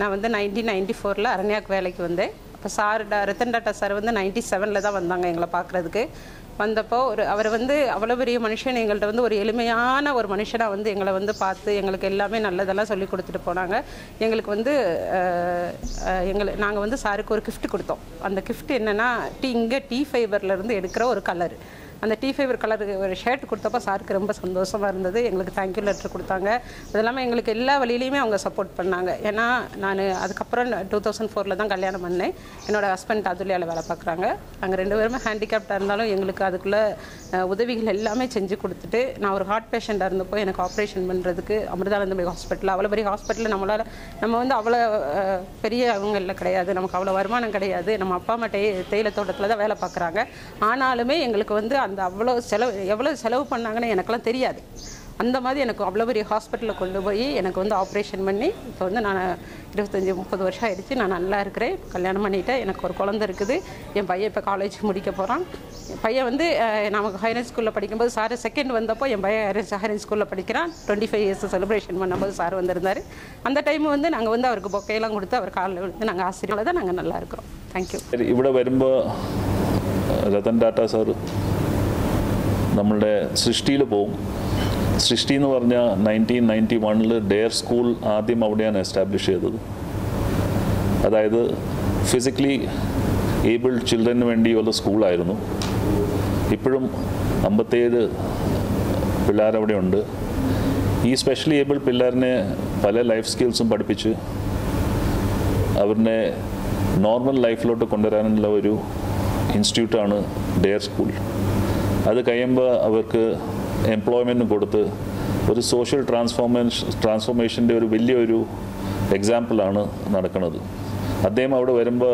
நான் வந்து 1994 அரண்யாக்கு வேலைக்கு வந்தேன். அப்போ சார் ரத்தன் டாட்டா சார் வந்து 97 தான் வந்தாங்க எங்களை பார்க்குறதுக்கு. வந்தப்போ அவர் வந்து அவ்வளோ பெரிய மனுஷன், எங்கள்கிட்ட வந்து ஒரு எளிமையான ஒரு மனுஷனாக வந்து எங்களை வந்து பார்த்து எங்களுக்கு எல்லாமே நல்லதெல்லாம் சொல்லி கொடுத்துட்டு போனாங்க. எங்களுக்கு வந்து நாங்கள் வந்து சாருக்கு ஒரு கிஃப்ட் கொடுத்தோம். அந்த கிஃப்ட் என்னென்னா இங்கே டீ ஃபைபர்லேருந்து எடுக்கிற ஒரு கலர். அந்த டீ ஃபைபர் கலர் ஒரு ஷர்ட் கொடுத்தப்போ சாருக்கு ரொம்ப சந்தோஷமாக இருந்தது. எங்களுக்கு தேங்க்யூ லெட்டர் கொடுத்தாங்க. அது இல்லாமல் எங்களுக்கு எல்லா வழியிலையுமே அவங்க சப்போர்ட் பண்ணாங்க. ஏன்னா நான் அதுக்கப்புறம் 2004 தான் கல்யாணம் பண்ணேன். என்னோடய ஹஸ்பண்ட் அதுலையால் வேலை பார்க்குறாங்க. நாங்கள் 2 பேருமே ஹேண்டிகேப்டாக இருந்தாலும் எங்களுக்கு அதுக்குள்ளே உதவிகள் எல்லாமே செஞ்சு கொடுத்துட்டு, நான் ஒரு ஹார்ட் பேஷண்ட்டாக இருந்தப்போ எனக்கு ஆப்ரேஷன் பண்ணுறதுக்கு அமிர்தானந்தமய் ஹாஸ்பிட்டல், அவ்வளோ பெரிய ஹாஸ்பிட்டலில் நம்ம வந்து அவ்வளோ பெரிய அவங்களில் கிடையாது, நமக்கு அவ்வளோ வருமானம் கிடையாது. நம்ம அப்பா அம்மா தேயிலை தோட்டத்தில் தான் வேலை பார்க்குறாங்க. ஆனாலுமே எங்களுக்கு வந்து அந்த எவ்வளோ செலவு பண்ணாங்கன்னு எனக்கெல்லாம் தெரியாது. அந்த மாதிரி எனக்கு அவ்வளோ பெரிய ஹாஸ்பிட்டலில் கொண்டு போய் எனக்கு வந்து ஆப்ரேஷன் பண்ணி இப்போ வந்து நான் 25-30 வருஷம் ஆகிடுச்சு. நான் நல்லா இருக்கிறேன். கல்யாணம் பண்ணிவிட்டேன். எனக்கு ஒரு குழந்தை இருக்குது. என் பையன் இப்போ காலேஜ் முடிக்க போகிறான். பையன் வந்து நமக்கு ஹைரேஞ்ச் ஸ்கூலில் படிக்கும்போது சார் செகண்ட் வந்தப்போ என் பையன் ஹைரேஞ்ச் ஸ்கூலில் படிக்கிறான். 25 இயர்ஸ் செலிப்ரேஷன் பண்ணும்போது சார் வந்திருந்தார். அந்த டைம் வந்து நாங்கள் வந்து அவருக்கு பொக்கையெல்லாம் கொடுத்து அவர் காலில் வந்து நாங்கள் ஆசிரியர்களாக தான் நாங்கள் நல்லா இருக்கிறோம். தேங்க்யூ. ഇവിടെ വരുമ്പോൾ രതൻ ടാറ്റ സാർ നമ്മളുടെ സൃഷ്ടിയിൽ പോവും. സൃഷ്ടി എന്ന് പറഞ്ഞാൽ 1991 ഡെയർ സ്കൂൾ ആദ്യം അവിടെയാണ് എസ്റ്റാബ്ലിഷ് ചെയ്തത്. അതായത് ഫിസിക്കലി ഏബിൾഡ് ചിൽഡ്രന് വേണ്ടിയുള്ള സ്കൂളായിരുന്നു. ഇപ്പോഴും 57 പിള്ളേരവിടെ ഉണ്ട്. ഈ സ്പെഷ്യലി ഏബിൾഡ് പിള്ളേരിനെ പല ലൈഫ് സ്കിൽസും പഠിപ്പിച്ച് അവരിനെ നോർമൽ ലൈഫിലോട്ട് കൊണ്ടുവരാനുള്ള ഒരു ഇൻസ്റ്റിറ്റ്യൂട്ടാണ് ഡെയർ സ്കൂൾ. അത് കഴിയുമ്പോൾ അവർക്ക് എംപ്ലോയ്മെൻറ്റ് കൊടുത്ത് ഒരു സോഷ്യൽ ട്രാൻസ്ഫോർമേഷൻ്റെ ഒരു വലിയൊരു എക്സാമ്പിളാണ് നടക്കുന്നത്. അദ്ദേഹം അവിടെ വരുമ്പോൾ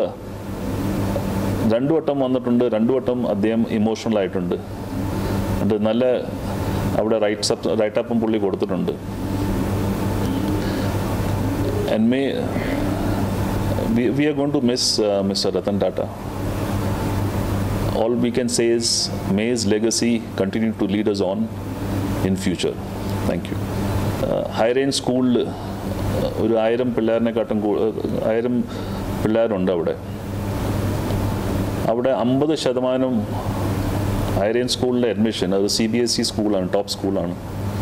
2 വട്ടം വന്നിട്ടുണ്ട്. 2 വട്ടം അദ്ദേഹം ഇമോഷണൽ ആയിട്ടുണ്ട്. അത് നല്ല അവിടെ റൈറ്റപ്പും പുള്ളി കൊടുത്തിട്ടുണ്ട്. And we are going to miss Mr. Ratan Tata. All we can say is may his legacy continue to lead us on in future. Thank you. High range school ഒരു 1000 പിള്ളേരിനെക്കാട്ടും 1000 പിള്ളേരുണ്ട് അവിടെ. 50% ഹൈ റേഞ്ച് സ്കൂളിലെ admission അത് CBSE സ്കൂളാണ്, top സ്കൂളാണ്.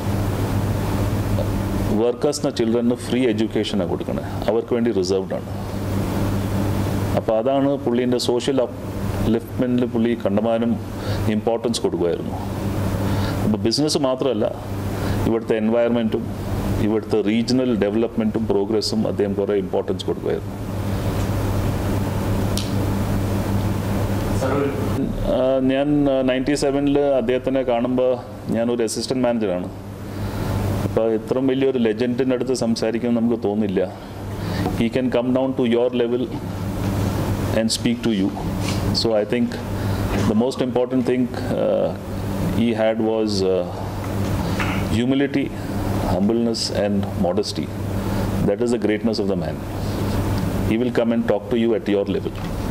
വർക്കേഴ്സിന് ചിൽഡ്രന് free എഡ്യൂക്കേഷനാണ് കൊടുക്കണേ. അവർക്ക് വേണ്ടി റിസർവ്ഡ് ആണ്. അപ്പോൾ അതാണ് പുള്ളീൻ്റെ സോഷ്യൽ ലിഫ്റ്റ്മെൻറ്റിൽ പുള്ളി കണ്ടമാനം ഇമ്പോർട്ടൻസ് കൊടുക്കുമായിരുന്നു. അപ്പോൾ ബിസിനസ് മാത്രമല്ല, ഇവിടുത്തെ എൻവയറമെൻറ്റും ഇവിടുത്തെ റീജിയണൽ ഡെവലപ്മെൻറ്റും പ്രോഗ്രസ്സും അദ്ദേഹം കുറേ ഇമ്പോർട്ടൻസ് കൊടുക്കുമായിരുന്നു. ഞാൻ 97 അദ്ദേഹത്തിനെ കാണുമ്പോൾ ഞാനൊരു അസിസ്റ്റൻറ്റ് മാനേജറാണ്. അപ്പോൾ ഇത്രയും വലിയൊരു ലെജൻഡിൻ്റെ അടുത്ത് സംസാരിക്കാൻ നമുക്ക് തോന്നില്ല. He can come down to your level and speak to you. So I think the most important thing he had was humility, humbleness and modesty. That is the greatness of the man. He will come and talk to you at your level.